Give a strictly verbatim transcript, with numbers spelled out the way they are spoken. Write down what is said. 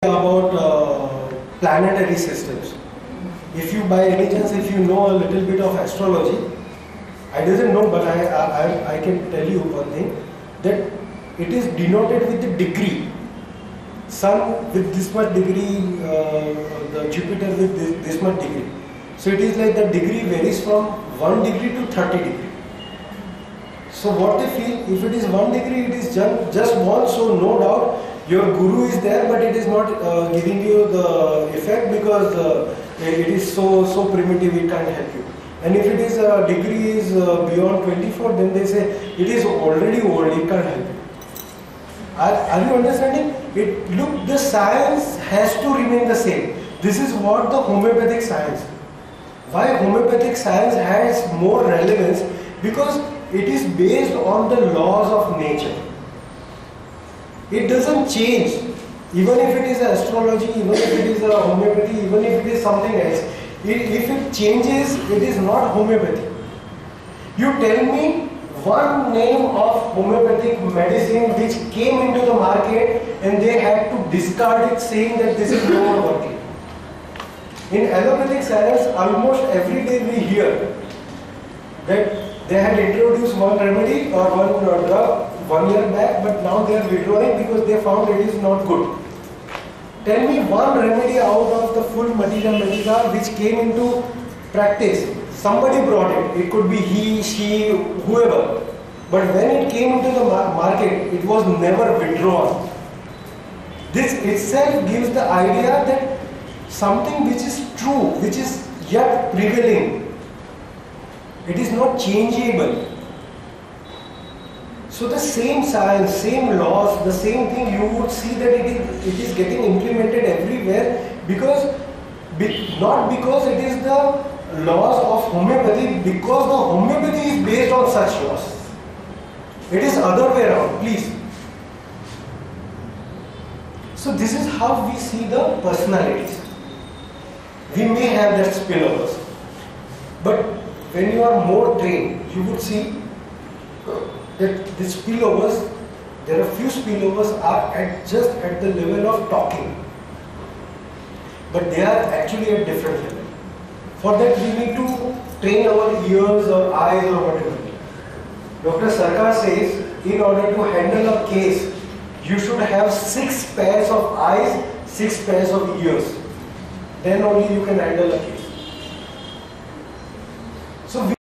about uh, planetary systems. If you by any chance, if you know a little bit of astrology, I doesn't know, but I, I, I can tell you one thing, that it is denoted with the degree. Sun with this much degree, uh, the Jupiter with this, this much degree. So it is like the degree varies from one degree to thirty degree. So what they feel, if it is one degree, it is just, just one, so no doubt your guru is there, but it is not uh, giving you the effect because uh, it is so so primitive, it can't help you. And if it is a uh, degree is uh, beyond twenty-four, then they say it is already old, it can't help you. Are, are you understanding? It, look, the science has to remain the same. This is what the homeopathic science. Why homeopathic science has more relevance? Because it is based on the laws of nature. It doesn't change. Even if it is astrology, even if it is a homeopathy, even if it is something else. It, if it changes, it is not homeopathy. You tell me one name of homeopathic medicine which came into the market and they had to discard it saying that this is no more working. In allopathic science, almost every day we hear that they had introduced one remedy or one uh, drug one year back, but now they are withdrawing because they found it is not good. Tell me one remedy out of the full materia medica which came into practice. Somebody brought it. It could be he, she, whoever. But when it came into the market, it was never withdrawn. This itself gives the idea that something which is true, which is yet prevailing, it is not changeable. So the same science, same laws, the same thing, you would see that it is, it is getting implemented everywhere because, not because it is the laws of homeopathy, because the homeopathy is based on such laws. It is other way around, please. So this is how we see the personalities. We may have that spillovers, but when you are more trained, you would see that the spillovers, there are few spillovers are at just at the level of talking, but they are actually at different level. For that we need to train our ears or eyes or whatever. Doctor Sarkar says, in order to handle a case, you should have six pairs of eyes, six pairs of ears. Then only you can handle a case. So we